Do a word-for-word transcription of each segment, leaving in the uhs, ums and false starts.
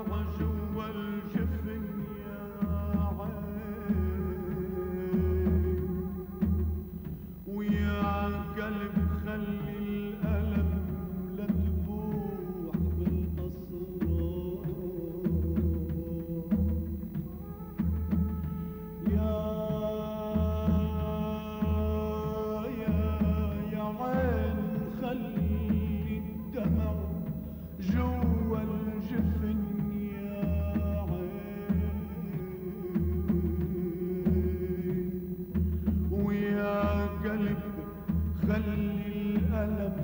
جوا الجفن يا عين، ويا قلب خلي الألم لا تبوح بالأسرار. يا يا يا عين خلي الدمع جوا الجفن يا عين، ويا قلب خلي الألم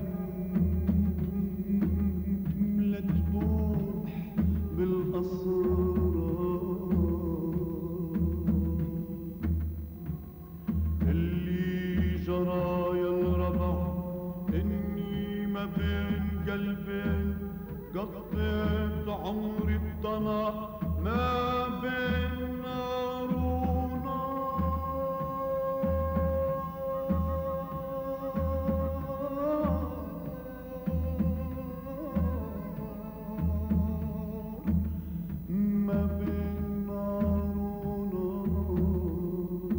لا تبوح بالأسرار. اللي جرى يا الربع إني ما بين قلبين قضيت عمري بضنا ما بين نار ونار، ما بين نار ونار.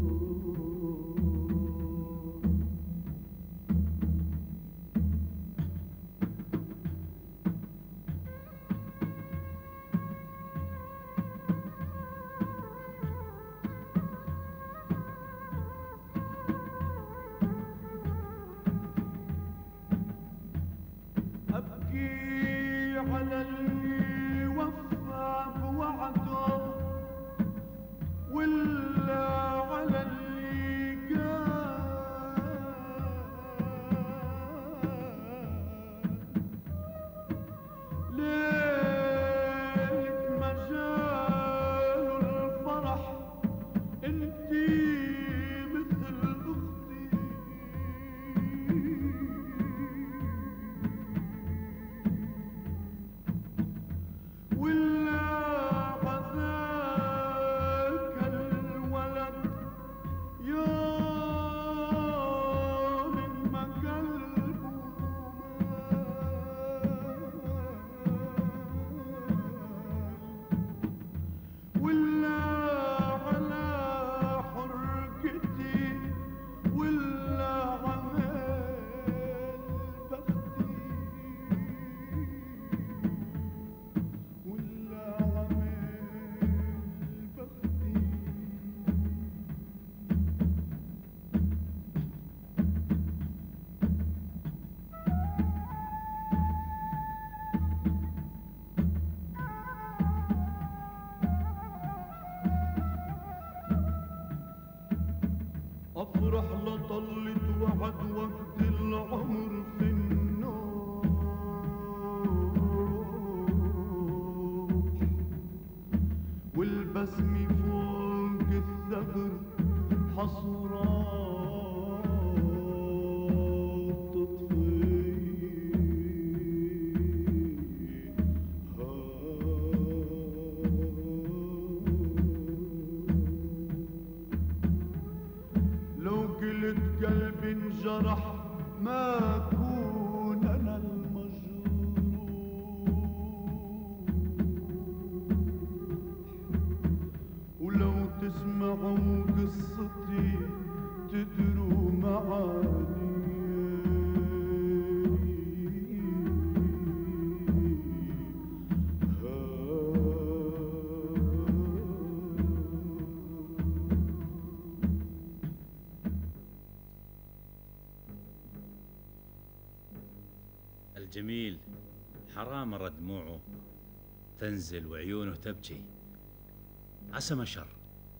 أبكي على اللي وفى بوعده ولا على اللي قال ليلة ما جاله الفرح انتي مثل اختي، ولا عذاك الولد يوم ما قلبه مال، ولا على حرقتي ولا عمال بختي، ولا عمال بختي. أفرح لطلت وعد وقت العمر في النوح، والبسم فوق الثغر حصرات تطفي لو قلت قلبي انجرح ما أكون أنا المجروح، ولو تسمعوا قصتي تدروا معاني. الجميل حرام أرى دموعه تنزل وعيونه تبكي، عسى ما شر.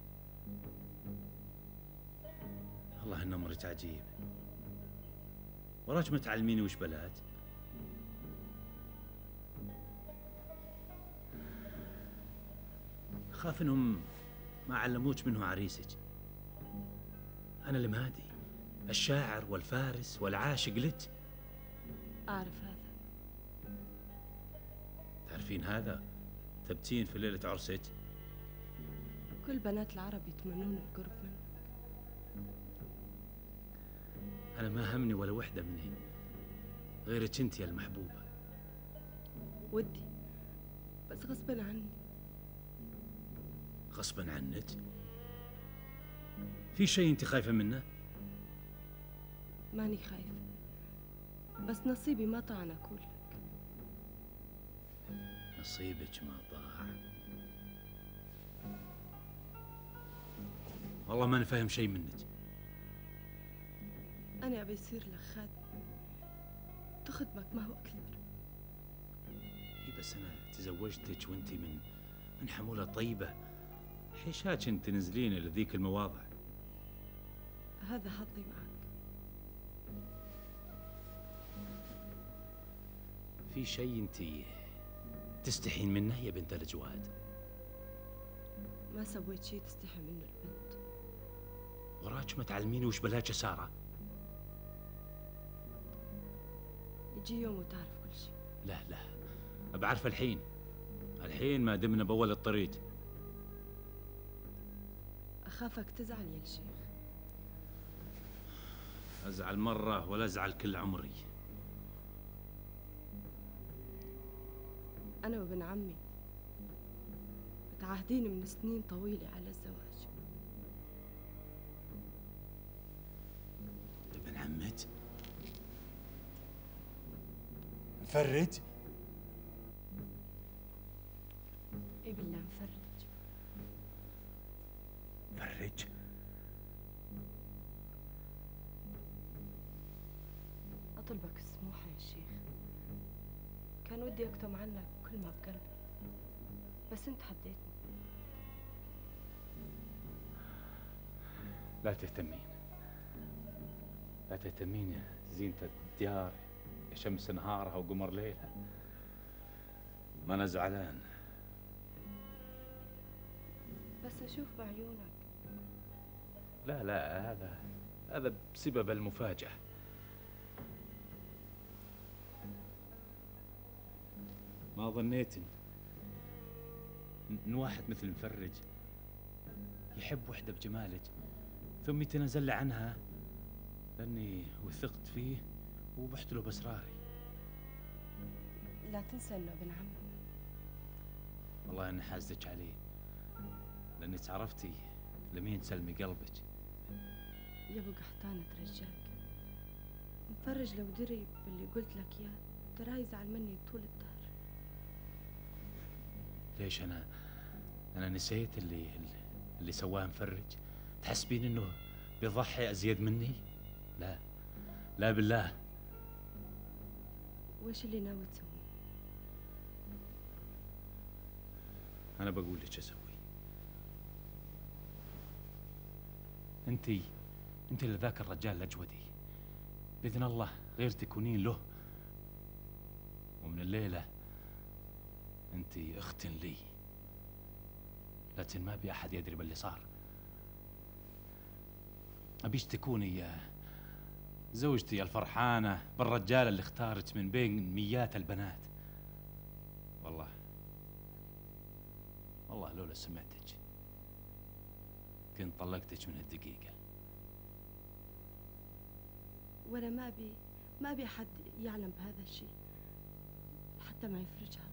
الله إن أمرك عجيب، وراك ما تعلميني وش بلاد؟ خاف إنهم ما علموك منه عريسك. أنا المهدي الشاعر والفارس والعاشق لك. أعرف هذا. تعرفين هذا؟ تبتين في ليلة عرسك؟ كل بنات العرب يتمنون القرب منك. أنا ما همني ولا وحدة منهن غيرك أنت يا المحبوبة. ودي بس غصبا عني. غصبا عنك؟ في شيء انت خايفة منه؟ ماني خايفة، بس نصيبي ما طعن أقول لك. نصيبك ما ضاع. والله ما أنا فاهم شيء منك. أنا أبي يصير لك خادم تخدمك ما هو أكثر. إي بس أنا تزوجتك وأنت من من حمولة طيبة، حيشاك أنت تنزلين لذيك المواضع. هذا حظي معك. في شيء أنت تستحين منه يا بنت الجواد؟ ما سويت شيء تستحي منه البنت. وراك ما تعلميني وش بلاك سارة؟ يجي يوم وتعرف كل شيء. لا لا، بعرف الحين، الحين ما دمنا بأول الطريق. أخافك تزعل يا الشيخ. أزعل مرة ولا أزعل كل عمري. أنا وابن عمي متعاهدين من سنين طويلة على الزواج. ابن عمك؟ مفرج؟ إيه بالله مفرج. مفرج؟ أطلبك السموحة يا شيخ، كان ودي أكتم عنك كل ما بقلبي، بس أنت حديتني. لا تهتمين، لا تهتمين يا زينة الديار، يا شمس نهارها وقمر ليلها. ما أنا زعلان، بس أشوف بعيونك. لا لا، هذا هذا بسبب المفاجأة. ما ظنيت إن واحد مثل مفرج يحب وحدة بجمالك ثم يتنازل عنها لأني وثقت فيه وبحت له بأسراري. لا تنسى إنه ابن عمي. والله أني حازتك عليه لأني تعرفتي لمين تسلمي قلبك. يا ابو قحطانة رجاك، مفرج لو دري باللي قلت لك اياه تراه يزعل مني طول الدهر. ليش أنا أنا نسيت اللي اللي سواه مفرج؟ تحسبين إنه بيضحي أزيد مني؟ لا لا بالله. وش اللي ناوي تسوي؟ أنا بقول لك أسوي. أنتي أنتي لذاك الرجال الأجودي بإذن الله غير تكونين له، ومن الليلة أنتي أخت لي، لكن ما بي أحد يدري باللي صار. أبيش تكوني زوجتي الفرحانة بالرجال اللي اختارت من بين ميات البنات. والله والله لولا سمعتك كنت طلقتك من هالدقيقة. وأنا ما أبي ما أبي أحد يعلم بهذا الشيء حتى ما يفرجها.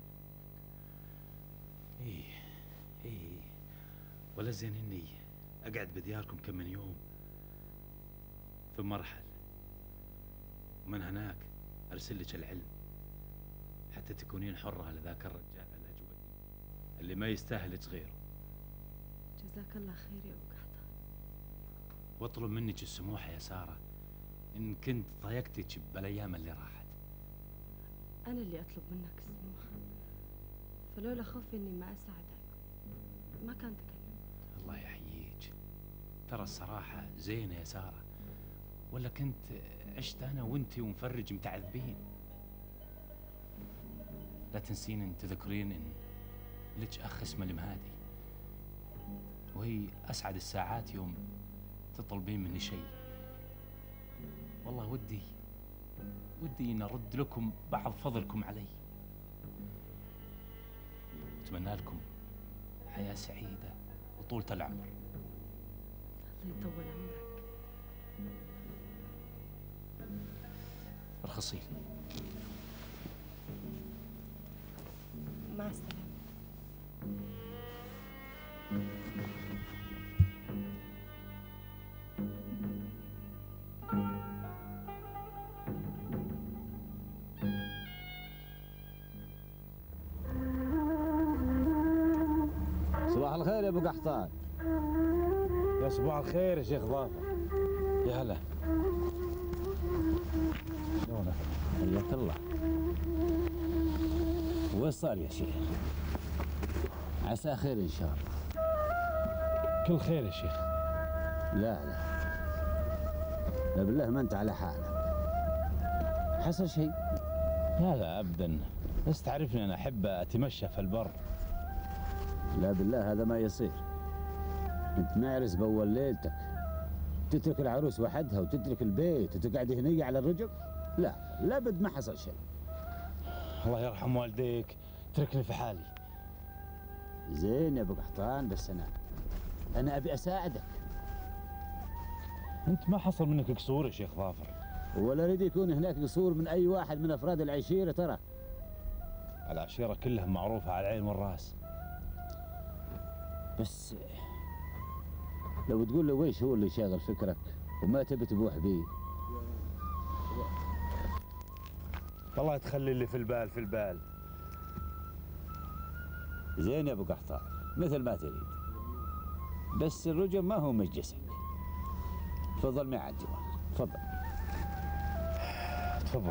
إيه إيه، ولا زين إني أقعد بدياركم كم من يوم ثم أرحل، ومن هناك أرسل لك العلم حتى تكونين حرة لذاك الرجال الأجود اللي ما يستاهلك غيره. جزاك الله خير يا أبو قحطان. واطلب منك السموحة يا سارة إن كنت ضايقتك بالأيام اللي راحت. أنا اللي أطلب منك السموحة، فلولا خوفي إني ما أساعدك ما كان تكلمت. الله يحييك، ترى الصراحة زينة يا سارة، ولا كنت عشت أنا وأنتي ومفرج متعذبين. لا تنسين إن تذكرين إن لك أخ اسمه المهادي، وهي أسعد الساعات يوم تطلبين مني شيء. والله ودي ودي إن أرد لكم بعض فضلكم علي. أتمنى لكم حياة سعيدة وطولة العمر. الله يطول عمرك. ارخصي لي. مع السلامة. ابو قحطان. يا صباح الخير يا شيخ ظافر. يا هلا. شلونك؟ حياك الله. وين صار يا شيخ؟ عسى خير ان شاء الله. كل خير يا شيخ. لا لا لا بالله ما انت على حالك. حصل شيء؟ لا لا ابدا، بس تعرفني انا احب اتمشى في البر. لا بالله هذا ما يصير. انت معرس باول ليلتك تترك العروس وحدها وتترك البيت وتقعد هنية على الرجل؟ لا لابد ما حصل شيء. الله يرحم والديك، تركني في حالي. زين يا ابو قحطان، بس انا انا ابي اساعدك. انت ما حصل منك قصور يا شيخ ظافر. ولا اريد يكون هناك قصور من اي واحد من افراد العشيره ترى. العشيره كلها معروفه على العين والراس. بس لو تقول له ويش هو اللي شاغل فكرك وما تبي تبوح بيه. والله تخلي اللي في البال في البال. زين يا ابو قحطان، مثل ما تريد، بس الرجل ما هو مجلسك. تفضل معي على الديوان. تفضل. تفضل.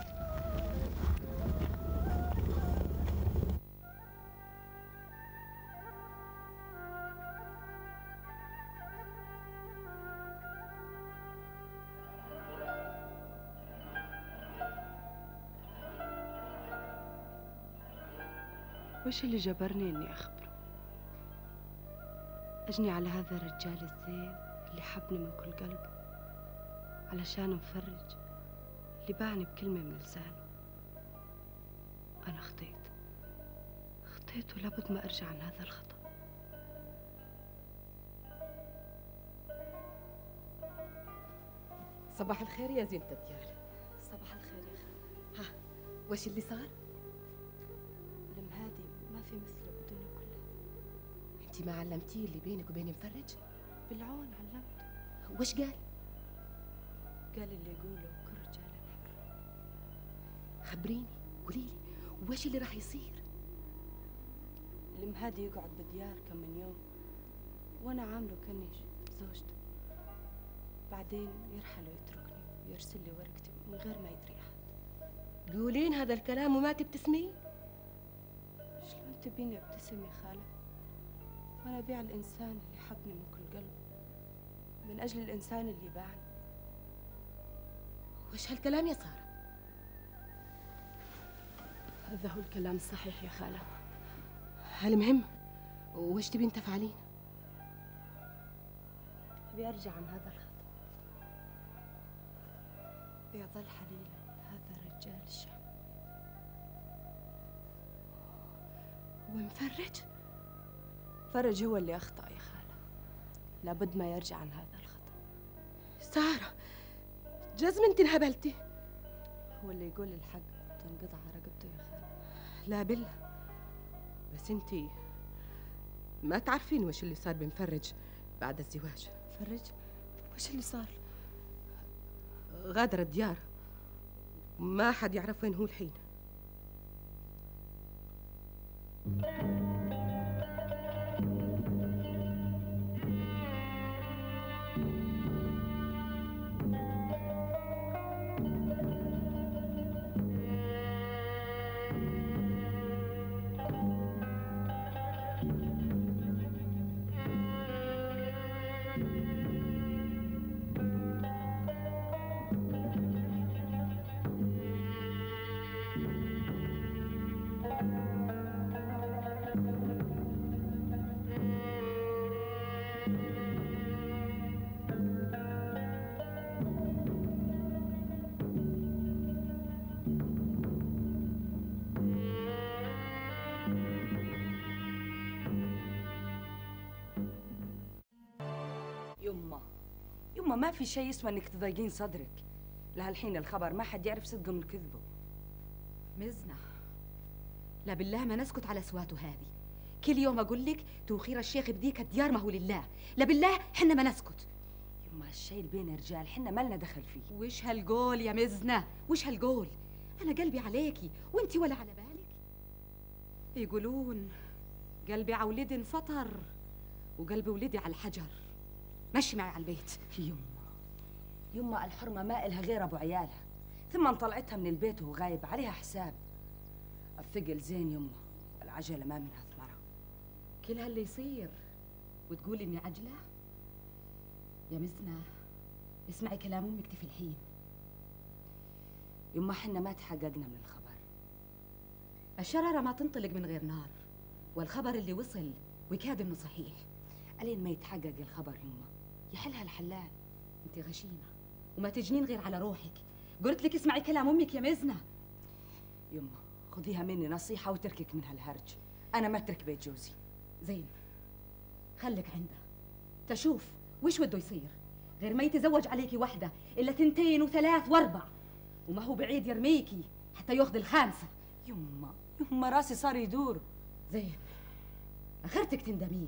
وش اللي جبرني اني اخبره؟ اجني على هذا الرجال الزين اللي حبني من كل قلب علشان مفرج اللي باعني بكلمة من لسانه. انا خطيت خطيت ولابد ما ارجع عن هذا الخطأ. صباح الخير يا زينة الديار. صباح الخير يا خالة. ها وش اللي صار؟ المهادي ما في مثله بالدنيا كلها. انت ما علمتيه اللي بينك وبين مفرج؟ بالعون علمت. وش قال؟ قال اللي يقوله كل رجال الحر. خبريني قولي لي وش اللي راح يصير؟ المهادي يقعد بديار كم من يوم وانا عامله كاني زوجته، بعدين يرحل ويتركني ويرسل لي ورقتي من غير ما يدري احد. قولين هذا الكلام وما تبتسمين؟ شلون تبيني ابتسم يا خالة وانا ابيع الانسان اللي حبني من كل قلب من اجل الانسان اللي باعني؟ وش هالكلام يا سارة؟ هذا هو الكلام الصحيح يا خالة. المهم وش تبين تفعلين؟ ابي ارجع عن هذا الخطأ. ابي اظل حليلا لهذا الرجال الشهم. ومفرج؟ فرج هو اللي اخطأ يا خالة، لابد ما يرجع عن هذا الخطأ. سارة جزم انت انهبلتي. هو اللي يقول الحق تنقطع رقبته يا خالة. لا بالله، بس انت ما تعرفين وش اللي صار بمفرج بعد الزواج. فرج وش اللي صار؟ غادر الديار، ما حد يعرف وين هو الحين. يما يما ما في شيء اسمه انك تضايقين صدرك. لهالحين الخبر ما حد يعرف صدقه من كذبه. مزنة، لا بالله ما نسكت على سواته هذه. كل يوم اقول لك توخير الشيخ بديك الديار ما هو لله. لا بالله حنا ما نسكت. يما هالشيء اللي بين الرجال حنا ما لنا دخل فيه. وش هالقول يا مزنة؟ وش هالقول؟ انا قلبي عليكي وانتي ولا على بالك. يقولون قلبي عولد انفطر وقلب ولدي على الحجر. مشي معي على البيت. يما يما الحرمة ما إلها غير أبو عيالها، ثم طلعتها من البيت وهو غايب، عليها حساب. الثقل زين يما، العجلة ما منها ثمرة. كل هاللي يصير وتقولي إني عجلة؟ يا مزنة اسمعي كلام أمك في الحين. يما حنا ما تحققنا من الخبر. الشرارة ما تنطلق من غير نار، والخبر اللي وصل ويكاد إنه صحيح. ألين ما يتحقق الخبر يما يحلها الحلال. انت غشيمة وما تجنين غير على روحك. قلت لك اسمعي كلام أمك يا مزنة. يما خذيها مني نصيحة وتركك من هالهرج، أنا ما أترك بيت جوزي. زين خلك عنده تشوف وش بده يصير، غير ما يتزوج عليكي وحدة إلا ثنتين وثلاث وأربع، وما هو بعيد يرميكي حتى ياخذ الخامسة. يما يما راسي صار يدور. زين اخرتك تندمين.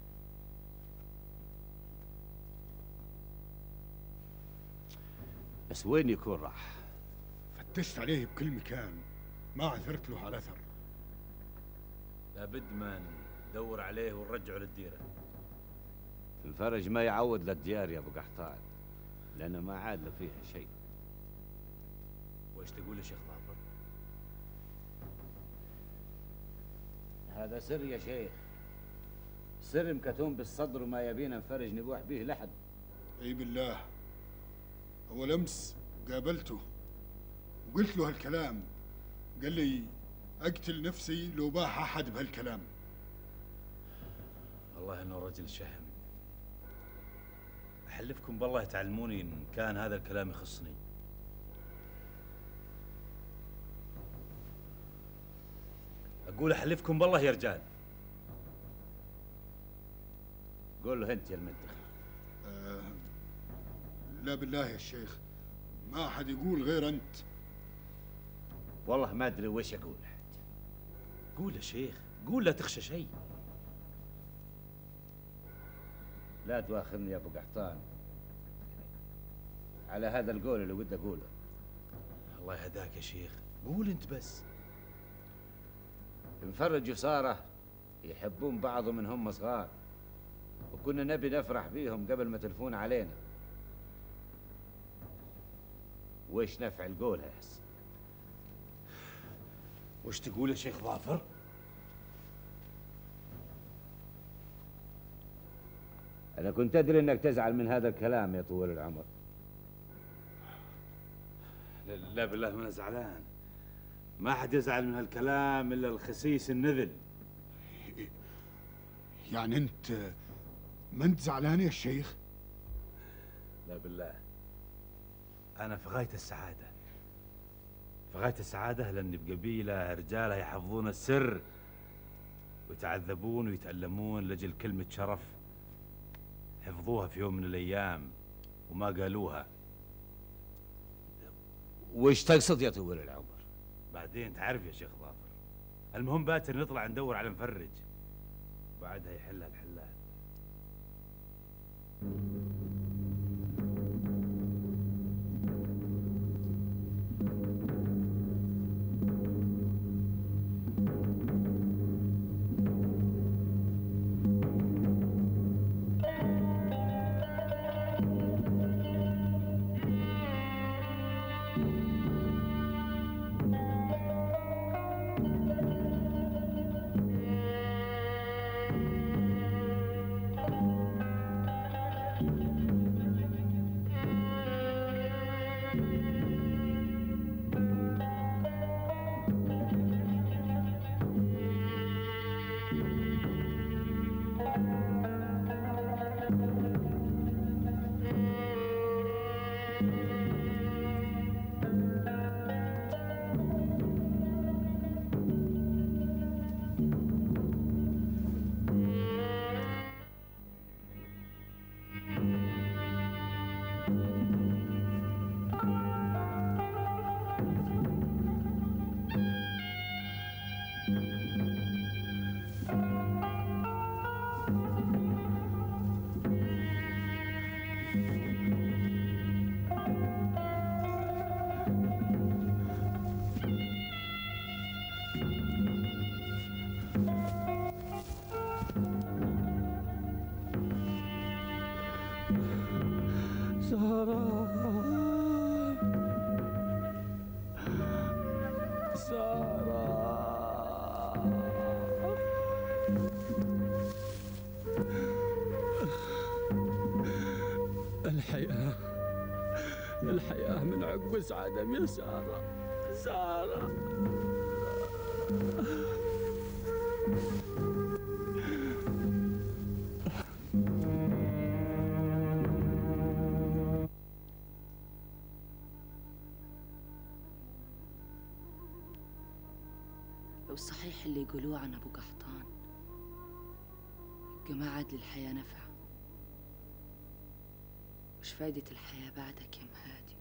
بس وين يكون راح؟ فتشت عليه بكل مكان، ما عثرت له على اثر. لابد ما ندور عليه ونرجعه للديره. الفرج ما يعود للديار يا ابو قحطان، لانه ما عاد له فيها شيء. وايش تقول يا شيخ ظافر؟ هذا سر يا شيخ، سر مكتوم بالصدر وما يبينا نفرج نبوح به لحد. اي بالله، اول امس قابلته وقلت له هالكلام، قال لي اقتل نفسي لو باح احد بهالكلام. والله انه رجل شهم. احلفكم بالله تعلموني ان كان هذا الكلام يخصني. اقول احلفكم بالله يا رجال. قول له انت يا المنتخب. آه لا بالله يا شيخ، ما أحد يقول غير أنت. والله ما أدري وش أقول. قول يا شيخ، قول لا تخشى شيء. لا تواخذني يا أبو قحطان على هذا القول اللي ودي أقوله. الله يهداك يا شيخ، قول أنت بس. مفرج وسارة يحبون بعض من هم صغار، وكنا نبي نفرح بيهم قبل ما تلفون علينا. وش نفع القول يا حس؟ وش تقول يا شيخ ظافر؟ أنا كنت أدري إنك تزعل من هذا الكلام يا طويل العمر. لا, لا بالله ما أنا زعلان، ما حد يزعل من هالكلام إلا الخسيس النذل. يعني أنت ما أنت زعلان يا شيخ؟ لا بالله، أنا في غاية السعادة، في غاية السعادة لأني بقبيلة رجالة يحفظون السر ويتعذبون ويتألمون لأجل كلمة شرف حفظوها في يوم من الأيام وما قالوها. وش تقصد يا طويل العمر؟ بعدين تعرف يا شيخ ظافر، المهم باكر نطلع ندور على مفرج، بعدها يحلها الحلال. سارة سارة الحياة الحياة من عقب عدم يا سارة سارة. لو صحيح اللي يقولوه عن أبو قحطان يبقى ما عاد للحياة نفع، وش فايدة الحياة بعدك يا مهادي؟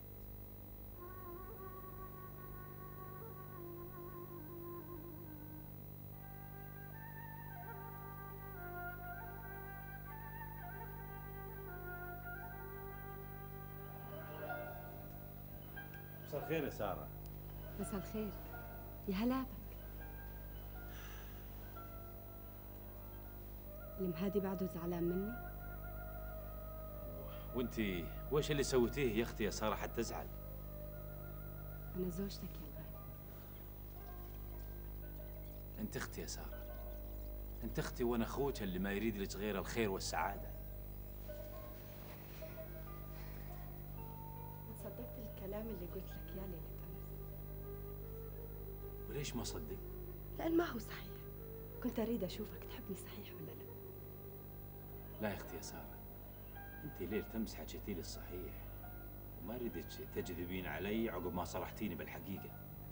مساء الخير يا سارة. مساء الخير. يا هلا بك. المهادي بعده زعلان مني؟ وانتي وش اللي سويتيه يا اختي يا سارة حتى تزعل؟ أنا زوجتك يا الغالي. انت اختي يا سارة، انت اختي وانا اخوك اللي ما يريد لك غير الخير والسعادة. صدقت الكلام اللي قلت لك يا ليلة أمس؟ وليش ما صدق؟ لأن ما هو صحيح. كنت أريد أشوفك تحبني صحيح ولا لا؟ لا يا اختي يا سارة، انت ليل تمس حكيتي لي الصحيح وما ردك تكذبين علي عقب ما صرحتيني بالحقيقة.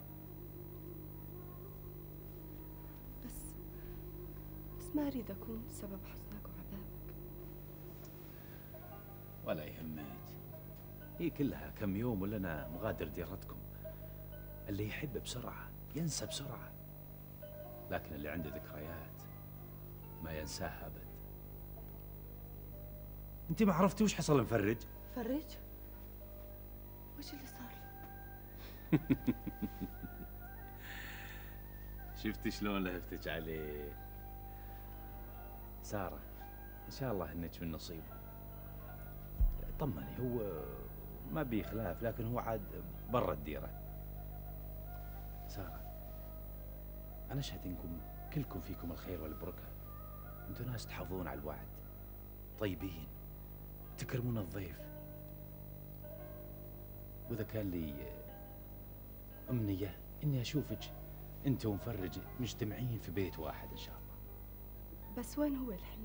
بس بس ما أريد أكون سبب حزنك وعذابك. ولا يهمك، هي كلها كم يوم ولنا مغادر ديرتكم. اللي يحب بسرعة ينسى بسرعة، لكن اللي عنده ذكريات ما ينساها أبد. انت ما عرفتي وش حصل لمفرج؟ فرج؟ وش اللي صار؟ شفتي شلون لهفتك عليه؟ سارة ان شاء الله انك من نصيبه. طمني، هو ما بيه خلاف لكن هو عاد برا الديرة. سارة انا اشهد انكم كلكم فيكم الخير والبركة. انتم ناس تحافظون على الوعد، طيبين، تكرمون الضيف. واذا كان لي امنية اني اشوفك انت ومفرج مجتمعين في بيت واحد ان شاء الله. بس وين هو الحين؟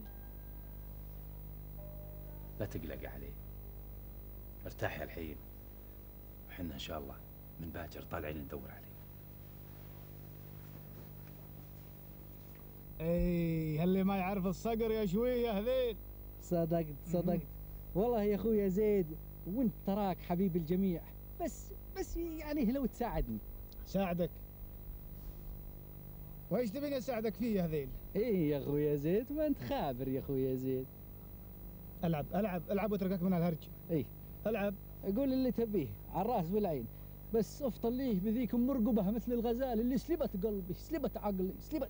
لا تقلق عليه، ارتاحي الحين وحنا ان شاء الله من باكر طالعين ندور عليه. اي اللي ما يعرف الصقر يا شويه هذيل. صدقت صدقت والله يا اخويا زيد، وانت تراك حبيب الجميع، بس بس يعني لو تساعدني. ساعدك؟ وايش تبيني اساعدك فيه يا هذيل؟ ايه يا اخويا زيد، ما انت خابر يا اخويا زيد. العب العب العب واتركك من الهرج. ايه العب، قول اللي تبيه على الراس والعين، بس افطر ليه بذيك مرقبه مثل الغزال اللي سلبت قلبي سلبت عقلي سلبت.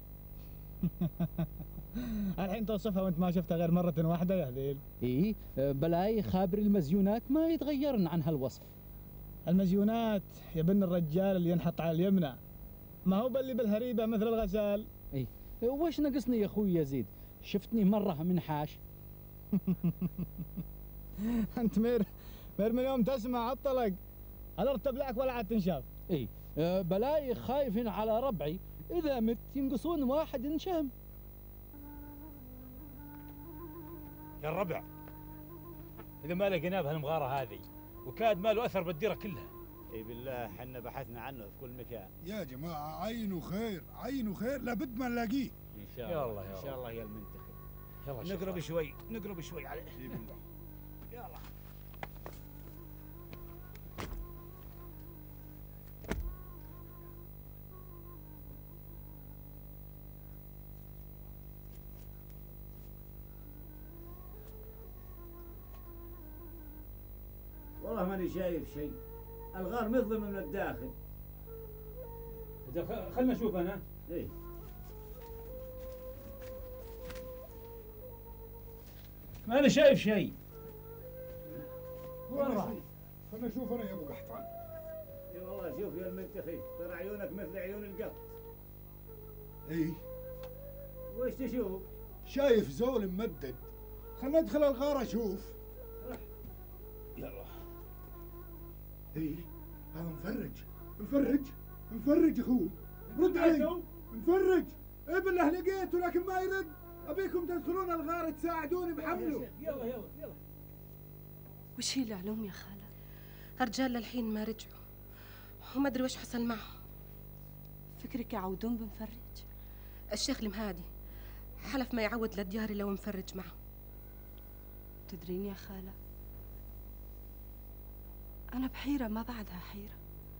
الحين توصفها وانت ما شفتها غير مرة واحدة يا هذيل. ايه بلاي خابر المزيونات ما يتغيرن عن هالوصف. المزيونات يا بن الرجال اللي ينحط على اليمنى، ما هو باللي بالهريبة مثل الغزال. ايه وش نقصني يا اخوي يزيد؟ شفتني مرة من حاش. انت مير مير من يوم تسمع الطلق هذا ارتبلعك ولا عاد تنشاف. ايه بلاي خايفين على ربعي، اذا مت ينقصون واحد انشهم. يا الربع اذا ما لقيناه بهالمغاره هذه وكاد ما له اثر بالديره كلها. اي بالله حنا بحثنا عنه في كل مكان. يا جماعة عينه خير عينه خير لابد ما نلاقيه. ان شاء يا الله الله يا ان شاء الله يا المنتخب. يلا نقرب شوي نقرب شوي عليه. اي بالله. يلا والله ماني شايف شيء، الغار مظلم من الداخل. خلنا نشوف انا. ايه ما انا شايف شيء. والله خلنا نشوف انا يا ابو قحطان. اي والله شوف يا المنتخي ترى عيونك مثل عيون القط. اي وش تشوف؟ شايف زول ممدد. خلنا ندخل الغار اشوف. يلا. اي هذا مفرج مفرج مفرج اخوي. رد علي مفرج. اي بالله لقيته لكن ما يرد. ابيكم تدخلون الغار تساعدوني بحمله. يلا يلا يلا. وش هي العلوم يا خالة؟ الرجال للحين ما رجعوا وما ادري وش حصل معهم. فكرك يعودون بمفرج؟ الشيخ المهادي حلف ما يعود للديار لو مفرج معه. تدرين يا خالة، أنا بحيرة ما بعدها حيرة.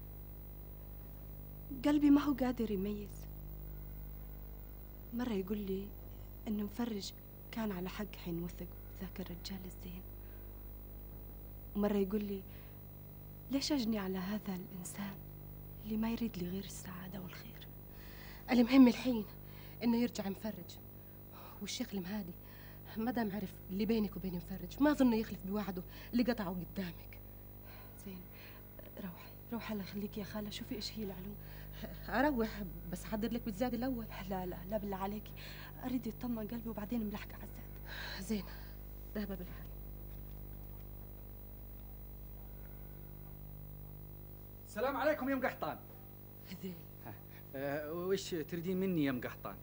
قلبي ما هو قادر يميز. مرة يقول لي إنه مفرج كان على حق حين وثق ذاك الرجال الزين، ومرة يقول لي ليش أجني على هذا الإنسان اللي ما يريد لي غير السعادة والخير. المهم الحين إنه يرجع مفرج، والشيخ المهادي ما دام عرف اللي بينك وبين مفرج ما أظنه يخلف بوعده اللي قطعه قدامك. زين، روحي روحي الله يخليك يا خالة، شوفي إيش هي العلوم. أروح بس أحضر لك بالزاد الأول. لا لا لا بالله عليك، أريد يطمن قلبي وبعدين ملحقة على الزاد. زين، ذهب بالحال. السلام عليكم يا ام قحطان. ذيل أه وش تريدين مني يا ام قحطان؟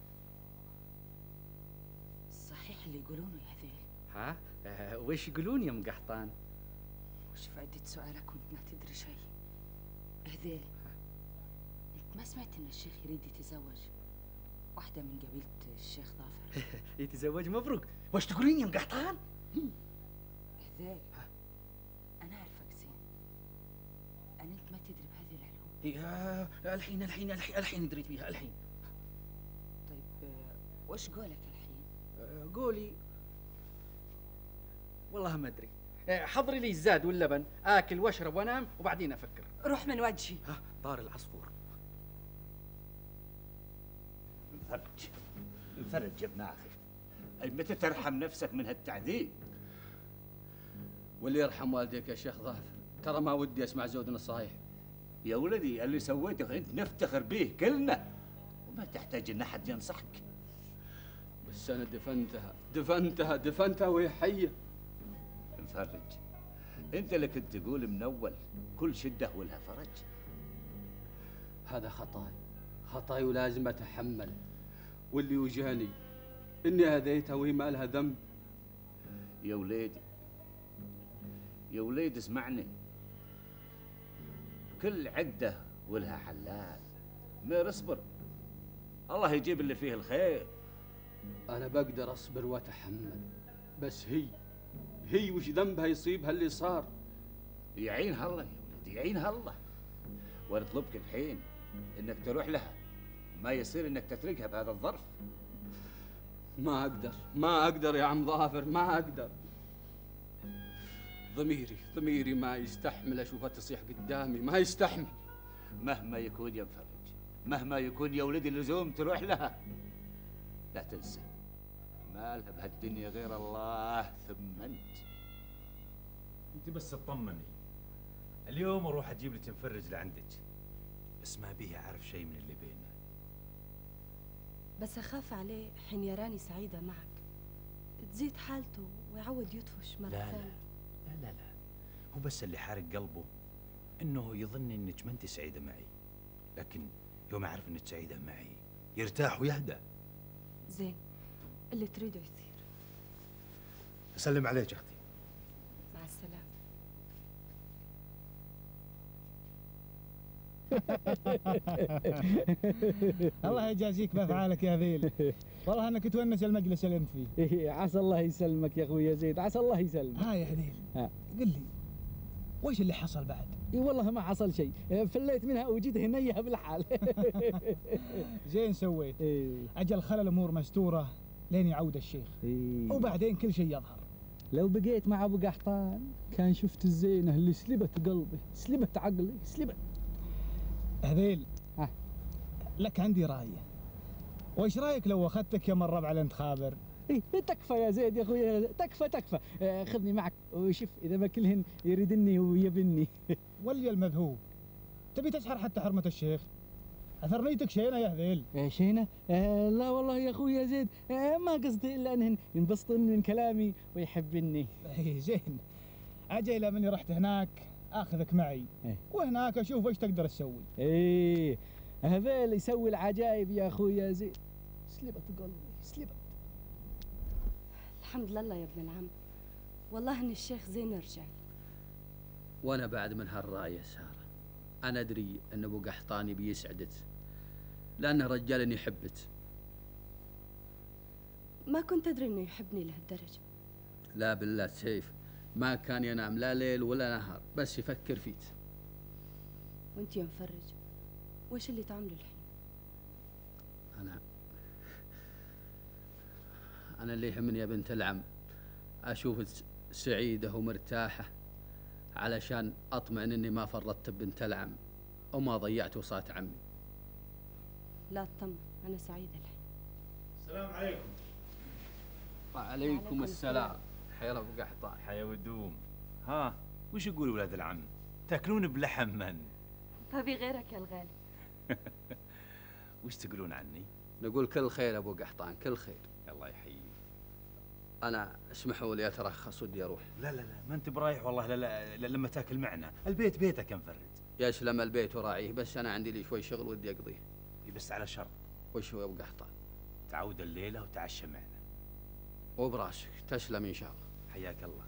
صحيح اللي يقولونه يا ذيل؟ ها أه وش يقولون يا ام قحطان؟ وش فائدة سؤالك وانت ما تدري شيء؟ هذيل، انت ما سمعت ان الشيخ يريد يتزوج واحدة من قبيلة الشيخ ظافر؟ يتزوج؟ مبروك. وش تقولين يا ام قحطان؟ هذيل، انا اعرفك زين، انا انت ما تدري بهذه العلوم. يا الحين الحين الحين الحين دريت فيها الحين. طيب وش قولك الحين؟ أه قولي. والله ما ادري. حضري لي الزاد واللبن، اكل واشرب وانام وبعدين افكر. روح من وجهي. ها طار العصفور. مفرج مفرج يا ابن اخي، اي متى ترحم نفسك من هالتعذيب؟ واللي يرحم والديك يا شيخ ظافر، ترى ما ودي اسمع زودنا الصحيح. يا ولدي اللي سويته انت نفتخر به كلنا وما تحتاج ان احد ينصحك. بس انا دفنتها دفنتها دفنتها وهي حيه. مفرج، انت اللي كنت تقول من اول كل شده ولها فرج. هذا خطاي خطاي ولازم اتحمله، واللي وجهني اني هديتها وهي ما لها ذنب. يا وليدي يا وليدي اسمعني، كل عده ولها حلال. مير اصبر، الله يجيب اللي فيه الخير. انا بقدر اصبر واتحمل، بس هي هي وش ذنبها يصيبها اللي صار؟ يعينها الله يا ولدي، يعينها الله. ونطلبك الحين انك تروح لها، ما يصير انك تتركها بهذا الظرف. ما اقدر ما اقدر يا عم ظافر، ما اقدر. ضميري ضميري ما يستحمل اشوفها تصيح قدامي، ما يستحمل. مهما يكون يا مفرج، مهما يكون يا ولدي اللزوم تروح لها. لا تنسى ما لها بهالدنيا غير الله ثم انت. انت بس تطمني، اليوم اروح اجيب لك مفرج لعندك، بس ما بيه اعرف شيء من اللي بيننا. بس أخاف عليه حين يراني سعيدة معك، تزيد حالته ويعود يطفش مرة لا ثانية. لا لا لا، هو بس اللي حارق قلبه انه يظن انك ما انت سعيدة معي، لكن يوم يعرف انك سعيدة معي يرتاح ويهدى. زين، اللي تريده يصير. اسلم عليك اختي. مع السلامة. الله يجازيك بافعالك يا ذيل، والله انك تونس المجلس اللي انت فيه. إيه، عسى الله يسلمك يا اخوي يا زيد، عسى الله يسلمك. ها يا ذيل، ها قل لي وش اللي حصل بعد؟ اي والله ما حصل شيء، فليت منها وجيت هنيها بالحال. زين سويت. إيه. اجل خلى الامور مستوره لين يعود الشيخ. إيه. وبعدين كل شيء يظهر. لو بقيت مع ابو قحطان كان شفت الزينه اللي سلبت قلبي، سلبت عقلي، سلبت. هذيل، ها لك عندي رايه. وايش رايك لو اخذتك يا الربع لانت خابر إيه تكفى يا زيد يا اخوي، تكفى تكفى. آه خذني معك وشوف اذا ما كلهن يريدني ويبني. ولي المذهوب، تبي تسحر حتى حرمة الشيخ؟ اثرنيتك شينه يا هذيل. يا شينه؟ آه لا والله يا اخوي يا زيد، آه ما قصدي الا انهن ينبسطن من كلامي ويحبني. اي زين، اجي لمني رحت هناك اخذك معي. إيه؟ وهناك اشوف ايش تقدر تسوي. ايه هذيل يسوي العجائب يا اخوي يا زيد. سلبت قلبي سلبت. الحمد لله يا ابن العم، والله ان الشيخ زين رجع. وانا بعد من هالراي يا ساره، انا ادري ان ابو قحطاني بيسعدك لانه رجال يحبك. ما كنت ادري انه يحبني لهالدرجه. لا بالله سيف، ما كان ينام لا ليل ولا نهار بس يفكر فيك. وانت يا مفرج وش اللي تعمله الحين؟ انا انا اللي يهمني يا بنت العم اشوفك سعيده ومرتاحه، علشان اطمئن اني ما فرطت ببنت العم وما ضيعت وصاة عمي. لا تطمن، انا سعيده الحين. السلام عليكم. وعليكم السلام. حيا ابو قحطان. حيا ودوم. ها وش يقول ولاد العم؟ تاكلون بلحم من؟ ما بي غيرك يا الغالي. وش تقولون عني؟ نقول كل خير ابو قحطان، كل خير. الله يحييك. انا اسمحوا لي اترخص ودي اروح. لا لا لا ما انت برايح والله. لا لا, لا لما تاكل معنا، البيت بيتك يا مفرد. يسلم البيت وراعيه، بس انا عندي لي شوي شغل ودي اقضيه. بس على شرط. وش هو يا ابو قحطان؟ تعود الليله وتعشى معنا. وبراسك، تسلم ان شاء الله. حياك الله.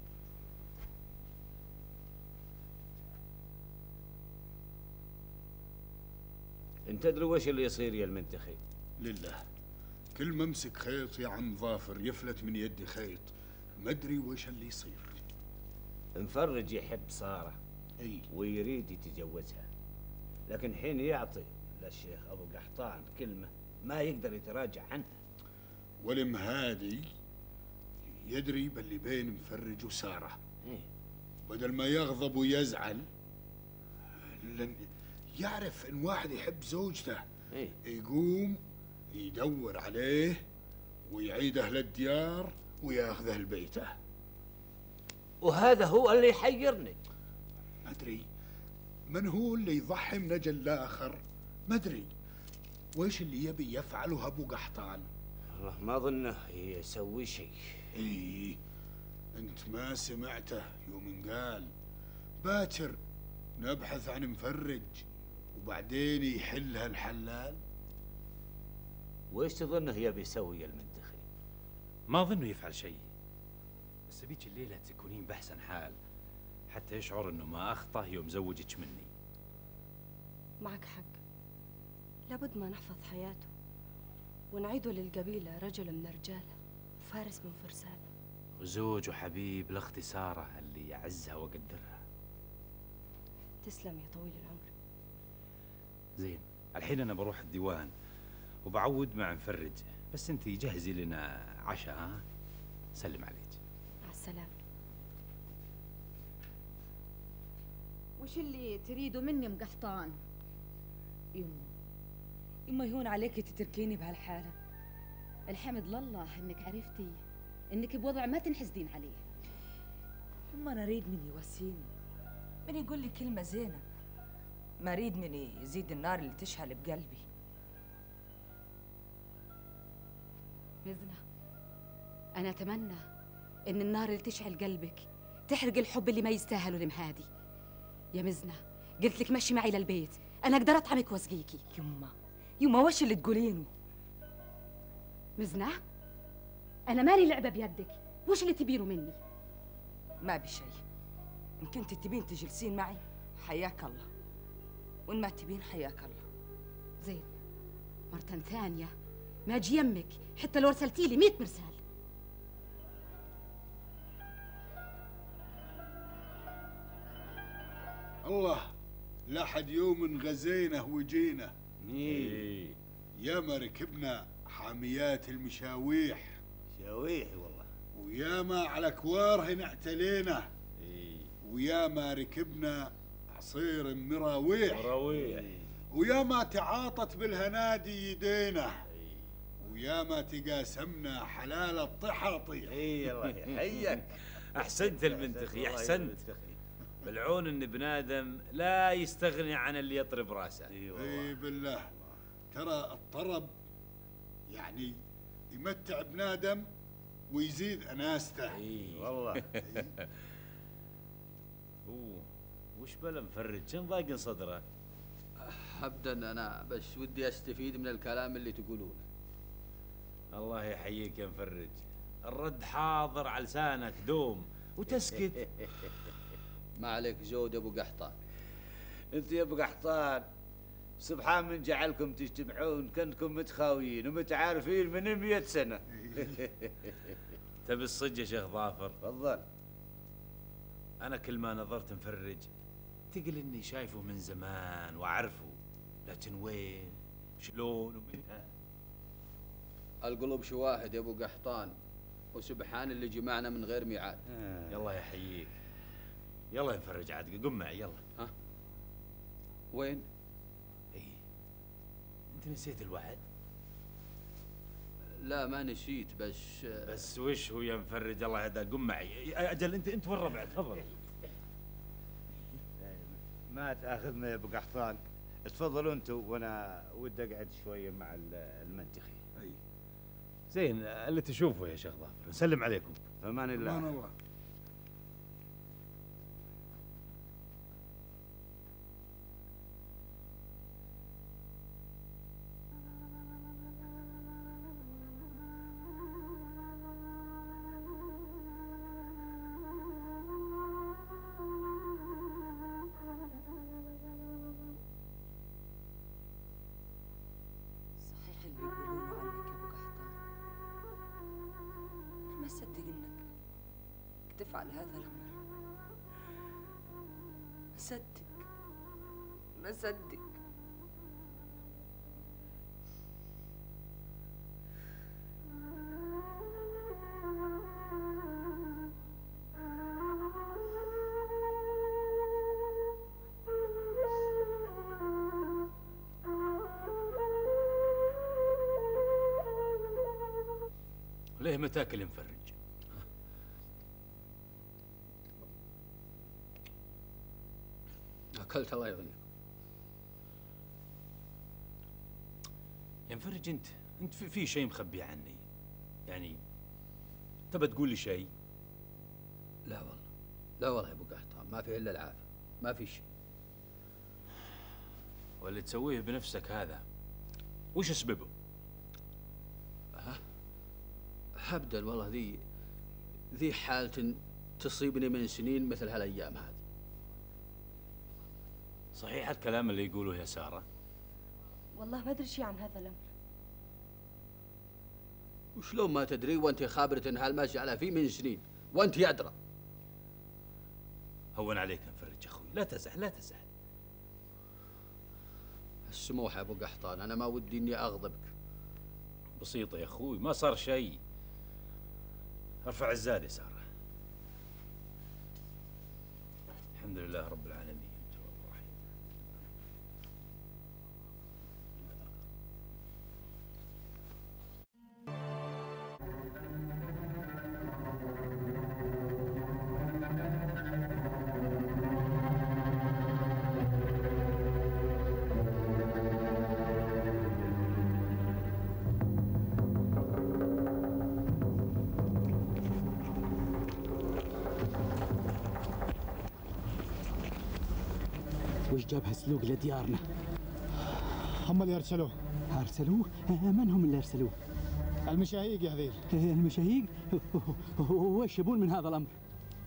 انت تدري وش اللي يصير يا المنتخي؟ لله، كل ما امسك خيط يا عم ظافر يفلت من يدي خيط، ما ادري وش اللي يصير. مفرج يحب ساره اي ويريد يتجوزها، لكن حين يعطي للشيخ ابو قحطان كلمه ما يقدر يتراجع عنها. والمهادي يدري باللي بين مفرج وساره. إيه؟ بدل ما يغضب ويزعل، لن يعرف ان واحد يحب زوجته. إيه؟ يقوم يدور عليه ويعيده للديار وياخذه لبيته. وهذا هو اللي يحيرني. ما ادري من هو اللي يضحي من اجل الاخر، ما ادري وش اللي يبي يفعله ابو قحطان. والله ما ظنه يسوي شيء. ايه انت ما سمعته يوم قال باكر نبحث عن مفرج وبعدين يحلها الحلال؟ وإيش تظنه يبي يسوي المنتخي؟ ما ظنه يفعل شيء، بس بيك الليلة تكونين بأحسن حال حتى يشعر انه ما اخطأ يوم زوجك مني. معك حق، لابد ما نحفظ حياته ونعيده للقبيلة رجل من رجاله وفارس من فرسانه، وزوج وحبيب لاختي سارة اللي أعزها وأقدرها. تسلم يا طويل العمر. زين، الحين أنا بروح الديوان وبعود مع مفرج، بس أنتي جهزي لنا عشاء. ها؟ سلم عليك. مع السلامة. وش اللي تريدوا مني ام قحطان؟ يما يما يهون عليك تتركيني بهالحالة. الحمد لله انك عرفتي انك بوضع ما تنحسدين عليه. يما انا اريد من يواسيني، من يقول لي كلمة زينة، ما اريد من يزيد النار اللي تشعل بقلبي. مزنة، انا اتمنى ان النار اللي تشعل قلبك تحرق الحب اللي ما يستاهله المهادي. يا مزنة، قلت لك مشي معي للبيت، انا اقدر اطعمك واسقيكي. يما يما وش اللي تقولينه؟ مزنة، انا مالي لعبة بيدك، وش اللي تبينه مني؟ ما بشي، ان كنت تبين تجلسين معي حياك الله، وان ما تبين حياك الله. زين، مرة ثانية ما اجي يمك حتى لو ارسلتي لي مئة مرسال. الله، لحد يوم غزينا وجينا. إيه. يا ما ركبنا حاميات المشاويح. شاويح والله. ويا ما على كواره اعتلينا. إيه. ويا ما ركبنا عصير مراويح. مراويح. ويا ما تعاطت بالهنادي يدينا. ويا ما تقاسمنا حلال الطحى طيح. اي الله يحييك. احسنت المنتخي احسنت. بالعون ان ابن ادم لا يستغني عن اللي يطرب راسه. اي والله. بالله ترى الطرب يعني يمتع ابن ادم ويزيد اناسته. اي والله. اوه وش بلا مفرج كان ضايق صدره. ابدا انا بس ودي استفيد من الكلام اللي تقولونه. الله يحييك يا مفرج، الرد حاضر على لسانك دوم وتسكت. ما عليك زود ابو قحطان. انت يا ابو قحطان سبحان من جعلكم تجتمعون كنكم متخاويين ومتعارفين من مئة سنة. تبي الصج يا شيخ ظافر؟ تفضل. أنا كل ما نظرت مفرج تقل إني شايفه من زمان وأعرفه، لكن وين؟ شلون؟ ومن القلوب شواهد يا ابو قحطان، وسبحان اللي جمعنا من غير ميعاد. آه. يلا يحييك. يلا يا مفرج عاد قم معي يلا. ها؟ وين؟ اي انت نسيت الوعد؟ لا ما نسيت بس بس وش هو يا مفرج الله يهداك قم معي. اجل انت انت والربع تفضل. ما تاخذنا يا ابو قحطان، تفضلوا انتم وانا ودي اقعد شويه مع المنتخي. اي زين اللي تشوفه يا شيخ ظافر. نسلم عليكم. امان الله. امان الله. تفعل هذا الأمر. أصدق ما أصدق. ليه ما تاكل مفرج؟ أكلت الله يغنيك. يا مفرج انت انت في, في شيء مخبي عني، يعني تبى تقول لي شيء؟ لا والله لا والله يا ابو قحطان ما في الا العافيه، ما في شيء. واللي تسويه بنفسك هذا وش اسببه؟ ها؟ ابدا والله ذي ذي حالة تصيبني من سنين مثل هالايام هذه. صحيح الكلام اللي يقوله يا سارة؟ والله ما ادري شيء عن هذا الامر. وشلون ما تدري وانت خابرة ان هالماشي على فيه من سنين وانت يدرى؟ هون عليك يا مفرج اخوي، لا تزعل لا تزعل. السموح يا ابو قحطان، انا ما ودي اني اغضبك. بسيطة يا اخوي ما صار شيء. ارفع الزاد يا سارة. الحمد لله رب العالمين. وش جاب هالسلوق لديارنا؟ هم اللي ارسلوه. ارسلوه؟ من هم اللي ارسلوه؟ المشاهيق يا هذيل. المشاهيق؟ وش يبون من هذا الامر؟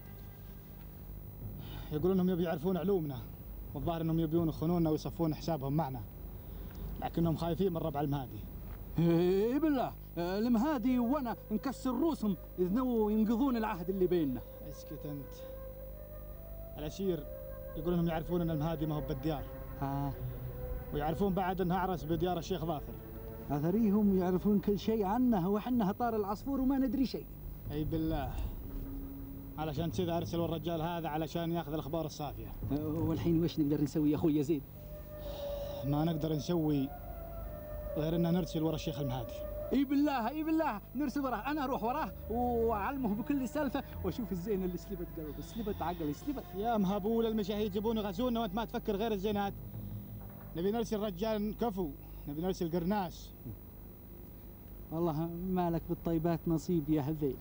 يقولون انهم يبي يعرفون علومنا، والظاهر انهم يبيون يخونونا ويصفون حسابهم معنا، لكنهم خايفين من ربع المهادي. اي بالله المهادي وانا نكسر روسهم اذ نووا ينقضون العهد اللي بيننا. اسكت انت. الاشير يقولون انهم يعرفون ان المهادي ما هو بالديار. ها. ويعرفون بعد انها عرس بديار الشيخ ظافر. اثريهم يعرفون كل شيء عنه وحنا طار العصفور وما ندري شيء. اي بالله. علشان كذا ارسلوا الرجال هذا علشان ياخذ الاخبار الصافيه. والحين وش نقدر نسوي يا اخوي يزيد؟ ما نقدر نسوي غير ان نرسل ورا الشيخ المهادي. اي بالله اي بالله نرسل وراه، انا اروح وراه واعلمه بكل سالفه واشوف الزين اللي سلبت قلبه، سلبت عقلي، سلبت. يا مهبول المشاهير يجيبون يغزونا وانت ما تفكر غير الزينات. نبي نرسل رجال كفو، نبي نرسل قرناس. والله مالك بالطيبات نصيب يا هذيل.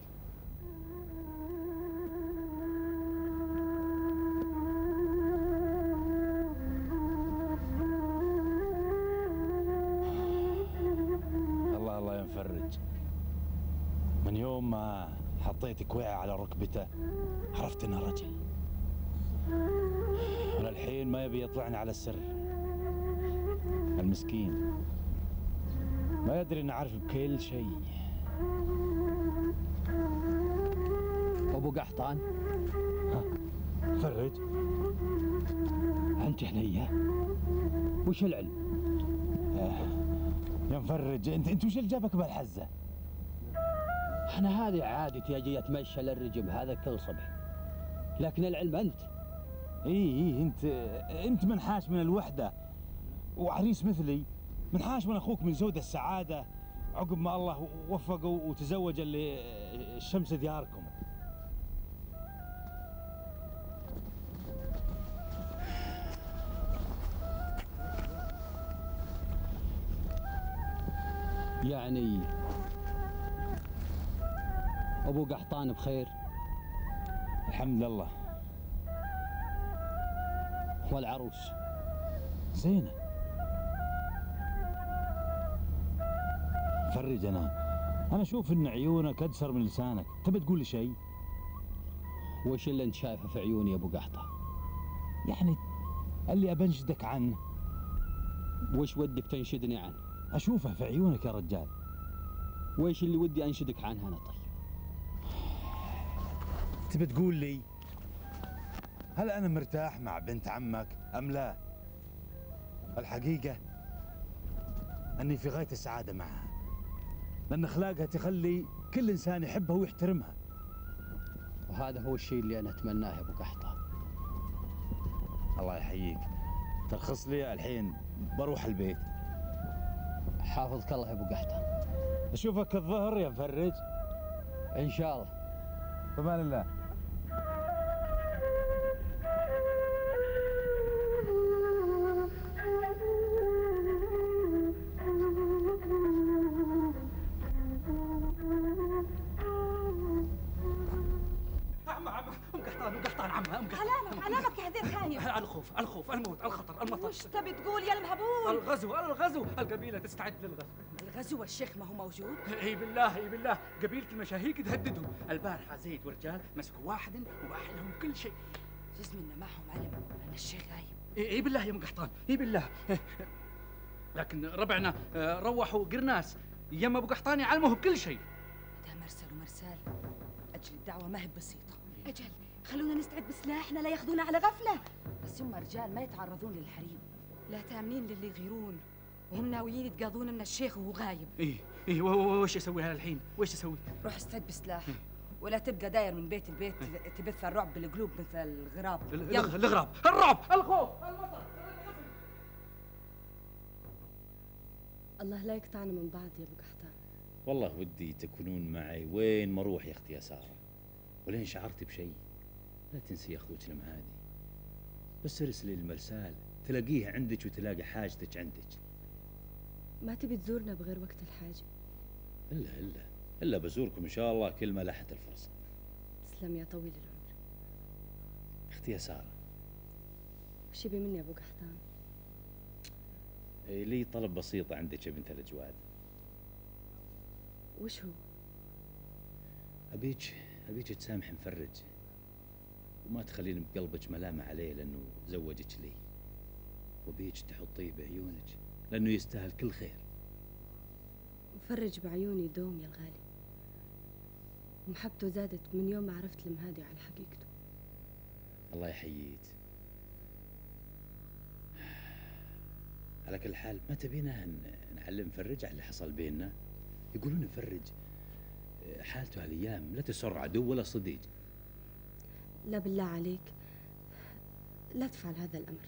فرج، من يوم ما حطيتك وعي على ركبته عرفت انه رجل. وللحين ما يبي يطلعني على السر. المسكين ما يدري اني عارف بكل شيء. ابو قحطان، ها فرج انت هنيه وش العلم؟ يا مفرج انت انت وش اللي جابك بهالحزه؟ انا هذه عادتي اجي اتمشى للرجم هذا كل صبح، لكن العلم انت. اي اي انت انت منحاش من الوحده وعريس مثلي، منحاش من اخوك من زود السعاده عقب ما الله وفقه وتزوج اللي الشمس دياركم. يعني ابو قحطان بخير؟ الحمد لله. والعروس زينه. فرج انا انا اشوف ان عيونك ادسر من لسانك، تبي تقول لي شيء؟ وش اللي انت شايفه في عيوني يا ابو قحطه؟ يعني اللي ابنشدك عنه. وش ودك تنشدني عنه؟ اشوفه في عيونك يا رجال. ويش اللي ودي انشدك عنها انا طيب؟ تبي تقول لي هل انا مرتاح مع بنت عمك ام لا؟ الحقيقه اني في غايه السعاده معها، لان اخلاقها تخلي كل انسان يحبها ويحترمها. وهذا هو الشيء اللي انا اتمناه يا ابو قحطه. الله يحييك. ترخص لي الحين بروح البيت. حافظك الله يا ابو قحطه. اشوفك الظهر يا مفرج. ان شاء الله. بأمان الله. علامك علامك يا هذيل خايف. الخوف الخوف الموت الخطر المطر. وش تبي تقول يا المهبول؟ الغزو الغزو القبيلة تستعد للغزو. الغزو والشيخ ما هو موجود؟ اي بالله اي بالله قبيلة المشاهيك تهددهم. البارحة زيد ورجال مسكوا واحد وباح لهم كل شيء. جزم ان معهم علم ان الشيخ غايب. اي اي بالله يا ام قحطان اي بالله. لكن ربعنا روحوا قرناس يما ابو قحطان يعلمه بكل شيء. هذا مرسل ومرسال. اجل الدعوة ما هي بسيطة. اجل خلونا نستعد بسلاحنا لا ياخذونا على غفلة. بس هم رجال ما يتعرضون للحريم. لا تامنين للي يغيرون وهم ناويين يتقاضون من الشيخ وهو غايب. ايه ايه وش اسوي هذا الحين؟ وش اسوي؟ روح استعد بسلاح ولا تبقى داير من بيت البيت تبث الرعب بالقلوب مثل الغراب. الغراب الرعب الخوف المطر. الله لا يقطعنا من بعض يا ابو قحطان. والله ودي تكونون معي وين ما اروح يا اختي يا ساره. ولين شعرت بشيء لا تنسي اخوك المهادي، بس ارسلي المرسال تلاقيه عندك وتلاقي حاجتك عندك. ما تبي تزورنا بغير وقت الحاجه؟ الا الا الا بزوركم ان شاء الله كل ما لحت الفرصه. تسلم يا طويل العمر. اختي يا ساره، وش يبي مني ابو قحطان؟ إيه لي طلب بسيط عندك يا بنت الاجواد. وش هو؟ ابيك ابيك تسامح مفرج وما تخلين بقلبك ملامه عليه لانه زوجك لي، وبيك تحطيه بعيونك لانه يستاهل كل خير. مفرج بعيوني دوم يا الغالي، ومحبته زادت من يوم ما عرفت المهادي على حقيقته. الله يحييك. على كل حال ما تبينا نعلم مفرج على اللي حصل بيننا؟ يقولون مفرج حالته هالايام لا تسر عدو ولا صديق. لا بالله عليك لا تفعل هذا الامر.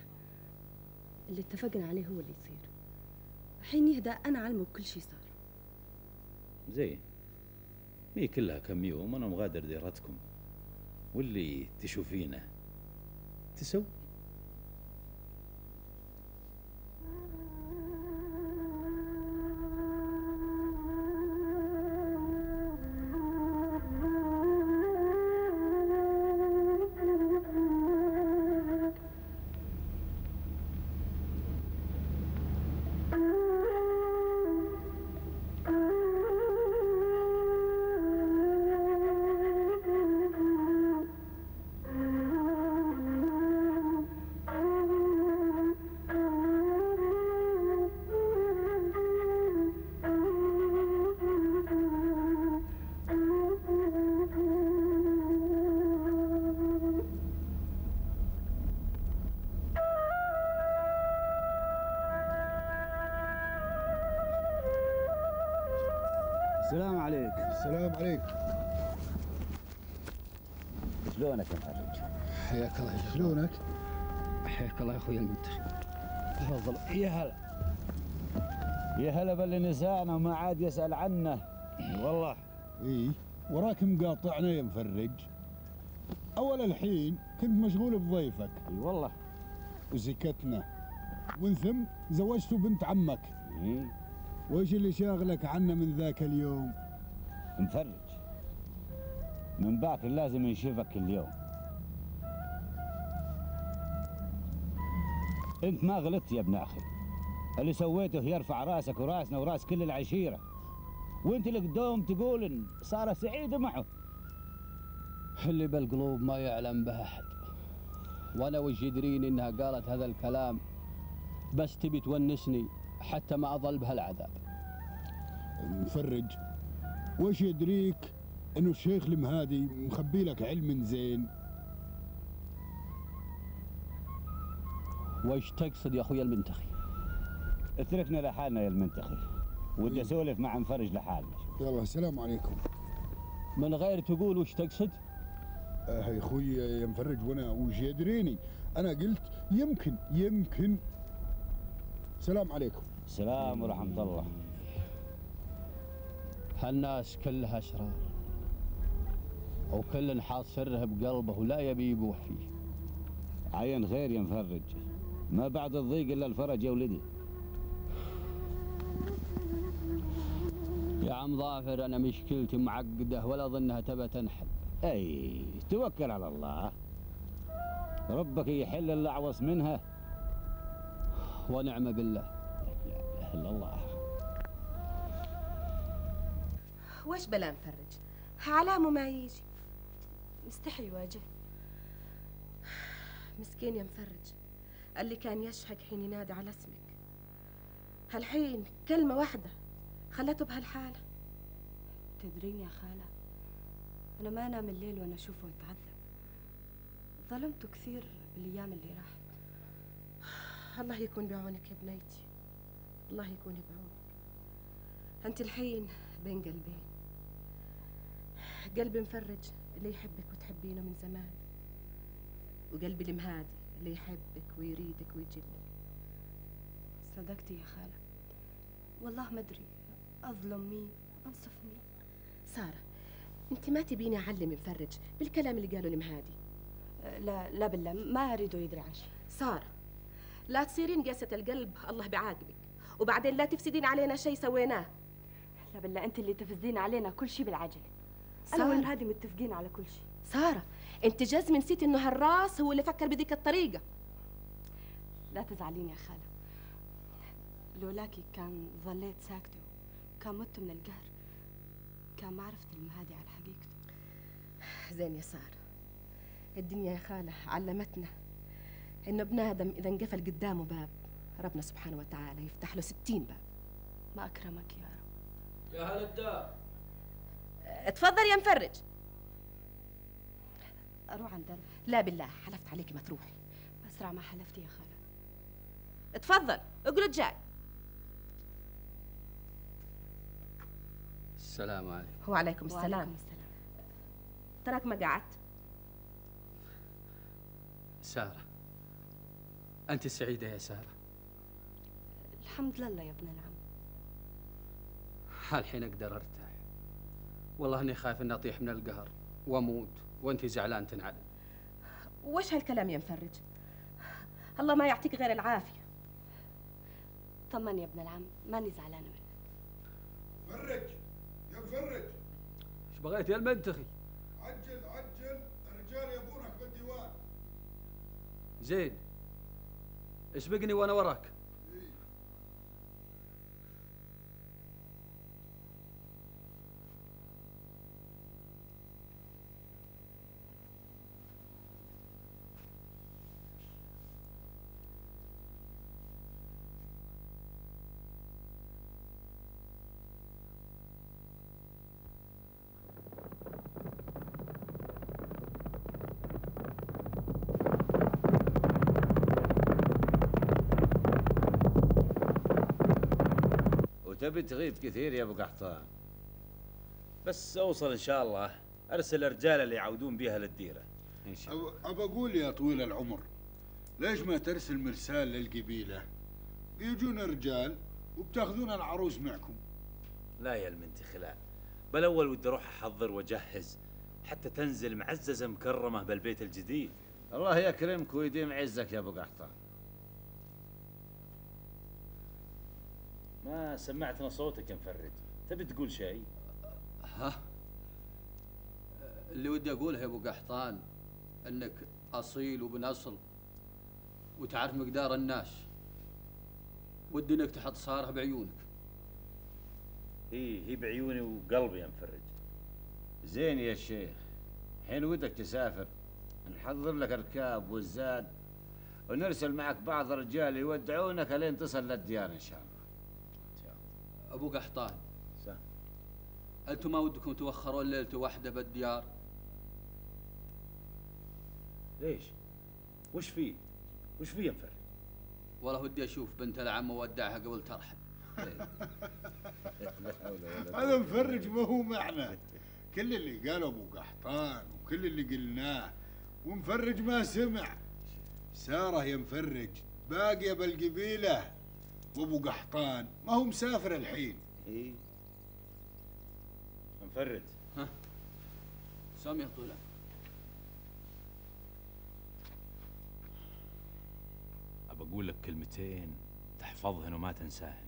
اللي اتفقنا عليه هو اللي يصير. حين يهدأ انا اعلمه بكل شيء صار. زين، مي كلها كم يوم أنا مغادر ديرتكم، واللي تشوفينه تسوي. السلام عليك. السلام عليك. شلونك يا مفرج؟ حياك الله يا شلونك؟ حياك الله يا اخوي المنتخب. تفضل. يا هلا. يا هلا باللي نسانا وما عاد يسأل عنه. والله. اي وراك مقاطعنا يا مفرج. اول الحين كنت مشغول بضيفك. اي والله. وسكتنا. ومن ثم زوجت بنت عمك. اي. وإيش اللي شاغلك عنا من ذاك اليوم؟ مفرج، من باكر لازم نشوفك اليوم. انت ما غلطت يا ابن اخي، اللي سويته يرفع راسك وراسنا وراس كل العشيره، وانت اللي قدوم تقول ان صار سعيده معه. اللي بالقلوب ما يعلم به احد، وانا وش يدريني انها قالت هذا الكلام بس تبي تونسني حتى ما اظل بهالعذاب. مفرج، وش يدريك انه الشيخ المهادي مخبي لك علم زين؟ وش تقصد يا اخوي المنتخي؟ اتركنا لحالنا يا المنتخي، ودي اسولف مع مفرج لحالنا. يلا السلام عليكم. من غير تقول وش تقصد؟ آه يا اخوي يا مفرج، وانا وش يدريني؟ انا قلت يمكن يمكن. السلام عليكم. السلام ورحمة الله. هالناس كلها أشرار، وكل حاط سره بقلبه ولا يبي يبوح فيه. عين خير يا مفرج، ما بعد الضيق إلا الفرج يا ولدي. يا عم ظافر، أنا مشكلتي معقدة ولا أظنها تبى تنحل. أي توكل على الله، ربك يحل الأعوص منها. ونعم بالله. لا اله الا الله. وش بلا مفرج؟ علامه ما يجي، مستحي يواجه. مسكين يا مفرج، اللي كان يشهق حين ينادي على اسمك، هالحين كلمة واحدة خلته بهالحالة. تدرين يا خالة، أنا ما أنام الليل وأنا أشوفه يتعذب. ظلمته كثير بالأيام اللي راحت. الله يكون بعونك يا بنيتي، الله يكون بعونك. أنت الحين بين قلبين، قلب مفرج اللي يحبك وتحبينه من زمان، وقلبي المهادي اللي يحبك ويريدك ويجلك. صدقتي يا خالة، والله ما أدري أظلم مين أنصف مين. سارة، أنت ما تبيني أعلم مفرج بالكلام اللي قاله المهادي؟ لا لا بالله، ما أريده يدري عن شيء. سارة، لا تصيرين قاسة القلب، الله بيعاقبك، وبعدين لا تفسدين علينا شيء سويناه. لا بالله، أنت اللي تفسدين علينا كل شيء بالعجلة. سارة، أنا والمهادي متفقين على كل شيء. سارة، أنت جزم نسيت إنه هالراس هو اللي فكر بذيك الطريقة. لا تزعلين يا خالة، لولاكي كان ظليت ساكتة، كان مت من القهر، كان ما عرفت المهادي على حقيقته. زين يا سارة، الدنيا يا خالة علمتنا إنه ابن آدم إذا انقفل قدامه باب ربنا سبحانه وتعالى يفتح له ستين باب. ما أكرمك يا رب. يا هلا الدار. اتفضل يا مفرج. أروح عند درب؟ لا بالله، حلفت عليكي ما تروحي. أسرع ما حلفتي يا خالة. اتفضل اقعد جاي. السلام عليكم. وعليكم السلام. وعليكم السلام. تراك ما قعدت. سارة، أنت سعيدة يا سارة؟ الحمد لله يا ابن العم. الحين أقدر أرتاح. والله اني خايف اني اطيح من القهر واموت وانت زعلان تنعل. وش هالكلام يا مفرج؟ الله ما يعطيك غير العافيه. طمن يا ابن العم، ماني زعلانه منك. فرج يا مفرج، ايش بغيت يا المنتخي؟ عجل عجل، الرجال يبونك بالديوان. زين، اسبقني وانا وراك. تبي تغيب كثير يا ابو قحطان؟ بس اوصل ان شاء الله ارسل الرجال اللي يعودون بيها للديره ان شاء الله. ابى اقول يا طويل العمر، ليش ما ترسل مرسال للقبيله؟ بيجون رجال وبتاخذون العروس معكم. لا يا المنتخ لا، بل اول ودي اروح احضر واجهز حتى تنزل معززه مكرمه بالبيت الجديد. الله يكرمك ويديم عزك يا ابو قحطان. ما سمعتنا صوتك يا مفرج، تبي تقول شيء؟ ها؟ اللي ودي اقوله يا ابو قحطان انك اصيل وابن اصل وتعرف مقدار الناس، ودي انك تحط صارها بعيونك. هي هي بعيوني وقلبي يا مفرج. زين يا شيخ، حين ودك تسافر نحضر لك الركاب والزاد ونرسل معك بعض الرجال يودعونك لين تصل للديار ان شاء الله. ابو قحطان، انتم ما ودكم توخرون ليلة واحدة بالديار؟ ليش؟ وش فيه؟ وش فيه يا مفرج؟ والله ودي اشوف بنت العم وودعها قبل ترحل. هذا مفرج ما هو معنا، كل اللي قاله ابو قحطان وكل اللي قلناه ومفرج ما سمع. ساره يا مفرج باقيه بالقبيله، وابو قحطان ما هو مسافر الحين. ايه مفرج. ها سامي طولة، ابى اقول لك كلمتين تحفظهن وما تنساهن.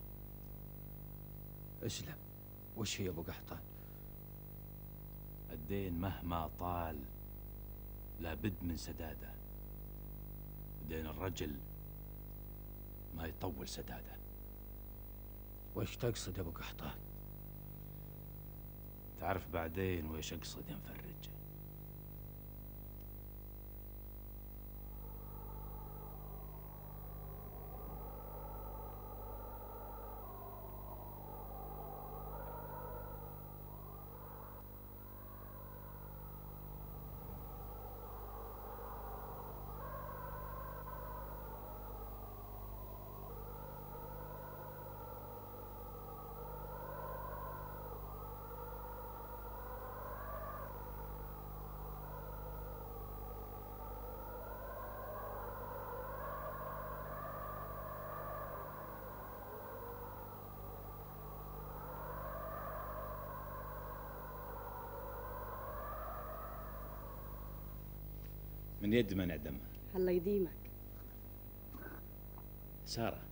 اسلم. وش هي ابو قحطان؟ الدين مهما طال لابد من سداده، دين الرجل ما يطول سداده. وش تقصد يا ابو قحطان؟ تعرف بعدين ويش اقصد يا مفرج. من يد من عدم. الله يديمك. سارة،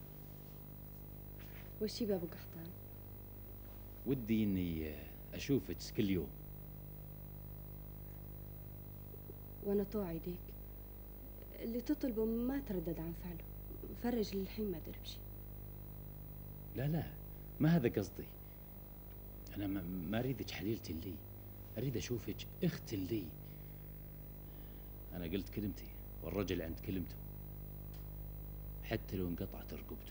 وش يبي ابو قحطان؟ ودي اني اشوفك كل يوم. وانا طوع يديك، اللي تطلبه ما تردد عن فعله. فرج للحين ما درب شي. لا لا ما هذا قصدي، انا ما, ما اريدك حليلتي لي، اريد اشوفك اخت لي. أنا قلت كلمتي والرجل عند كلمته حتى لو انقطعت رقبته.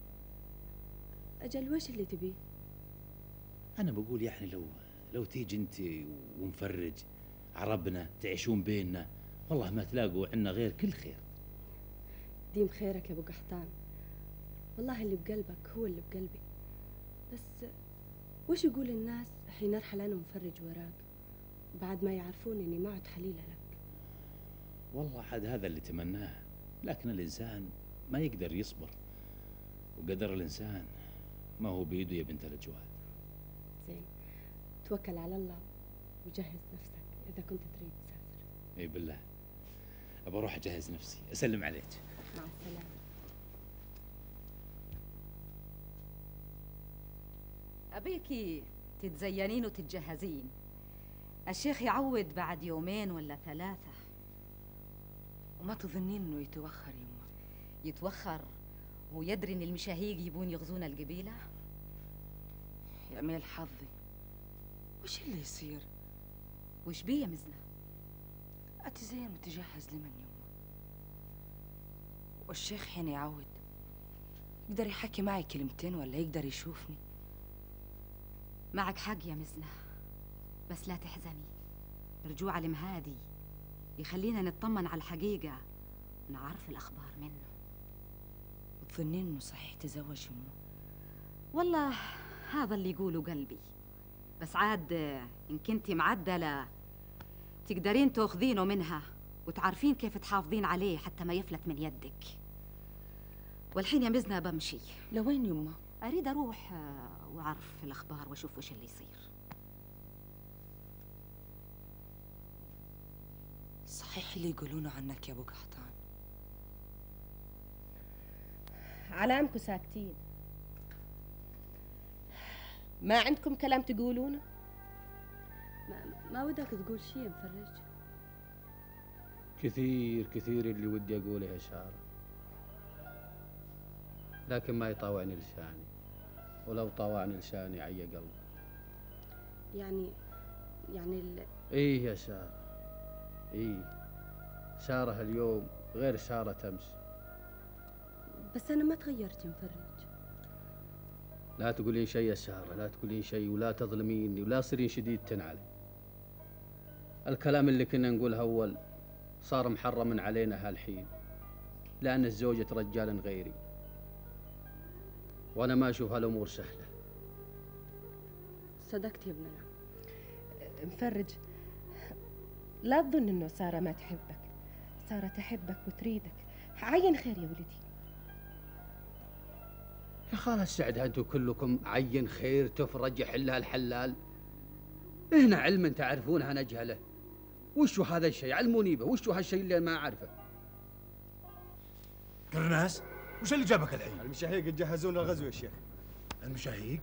أجل وش اللي تبيه؟ أنا بقول يعني لو لو تيجي أنت ومفرج عربنا تعيشون بيننا، والله ما تلاقوا عنا غير كل خير. ديم خيرك يا أبو قحطان، والله اللي بقلبك هو اللي بقلبي. بس وش يقول الناس حين أرحل أنا ومفرج وراك بعد ما يعرفون إني ما عد حليلة لك؟ والله عاد هذا اللي تمناه، لكن الإنسان ما يقدر يصبر، وقدر الإنسان ما هو بيده يا بنت الأجواد. زين، توكل على الله وجهز نفسك إذا كنت تريد تسافر. اي بالله، ابى اروح اجهز نفسي. اسلم عليك. مع السلامة. أبيكي تتزينين وتتجهزين، الشيخ يعود بعد يومين ولا ثلاثة. وما تظنين انه يتوخر يما؟ يتوخر ويدري ان المشاهيق يبون يغزون القبيلة؟ يا ميل حظي، وش اللي يصير؟ وش بيه يا مزنة؟ اتزين وتجهز لمن يما، والشيخ حين يعود يقدر يحكي معي كلمتين ولا يقدر يشوفني؟ معك حق يا مزنة، بس لا تحزني، رجوع المهادي يخلينا نطمن على الحقيقة ونعرف الأخبار منه. وتظنين إنه صحيح تزوج يمه؟ والله هذا اللي يقوله قلبي، بس عاد إن كنتي معدلة تقدرين تأخذينه منها وتعرفين كيف تحافظين عليه حتى ما يفلت من يدك. والحين يا مزنة بمشي. لوين يمه؟ أريد أروح وأعرف الأخبار وأشوف وش اللي يصير. صحيح اللي يقولونه عنك يا أبو قحطان؟ علامكم ساكتين، ما عندكم كلام تقولونه؟ ما, ما ودك تقول شيء مفرج؟ كثير كثير اللي ودي أقوله يا شارة، لكن ما يطاوعني لساني، ولو طاوعني لساني عي قلبي. يعني يعني ال... إيه يا شارة، إيه شارة اليوم غير شارة أمس. بس أنا ما تغيرت يا مفرج. لا تقولين شيء يا سارة، لا تقولين شيء ولا تظلميني ولا تصيرين شديدة علي. الكلام اللي كنا نقوله أول صار محرم علينا هالحين، لأن الزوجة رجال غيري، وأنا ما أشوف هالأمور سهلة. صدقت يا ابن العم. مفرج، لا تظن إنه سارة ما تحبك، سارة تحبك وتريدك، عين خير يا ولدي. يا خالة السعدة أنتم كلكم عين خير تفرج يحلها الحلال. هنا علم تعرفونها نجهله. وشو هذا الشيء؟ علموني به، وشو هالشيء اللي ما أعرفه؟ قرناس، وش اللي جابك الحين؟ المشاهيق يجهزون الغزو يا شيخ. المشاهيق؟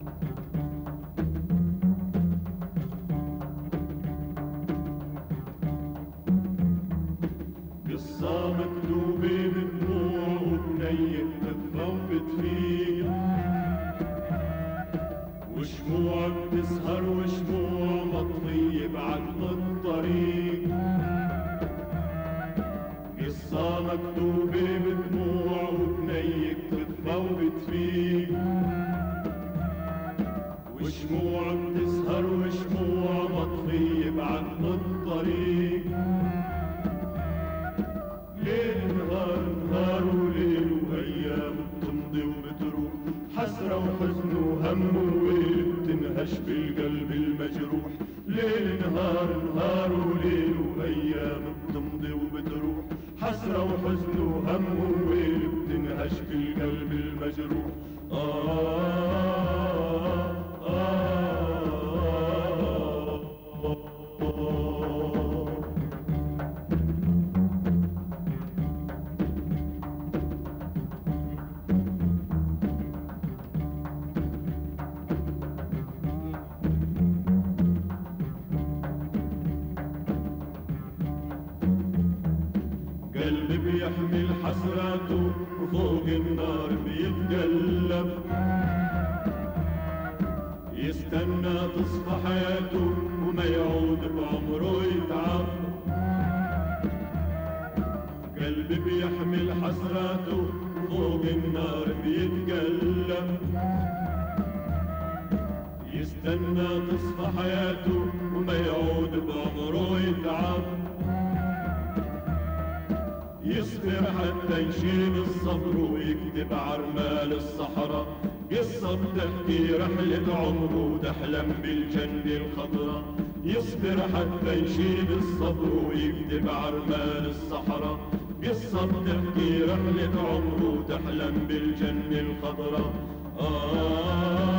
قصة مكتوبة بدموع وبنية تدفى وبتفيق، وشموع بتسهر وشموع مطفية بعد الطريق. قصة مكتوبة بدموع وبنية تدفى وبتفيق، وشموع بتسهر وشموع مطفية بعد الطريق. ليل نهار نهار وليل وأيام بتمضي وبتروح، حسرة وحزن وهم وويل بتنهش بالقلب المجروح. ليل نهار نهار وليل وأيام بتمضي وبتروح، حسرة وحزن وهم وويل بتنهش بالقلب المجروح. آه آه آه قلبي بيحمل حسراته وفوق النار بيتقلب، يستنى تصفى حياته وما يعود بعمره يتعب. قلبي بيحمل حسراته وفوق النار بيتقلب، يستنى تصفى حياته وما يعود بعمره يتعب. يصبر حتى يشيل الصبر ويكتب عرمال الصحراء، قصة بتحكي رحلة عمره وتحلم بالجنة الخضراء. يصبر حتى يشيل الصبر ويكتب عرمال الصحراء، قصة بتحكي رحلة عمره وتحلم بالجنة الخضراء. آه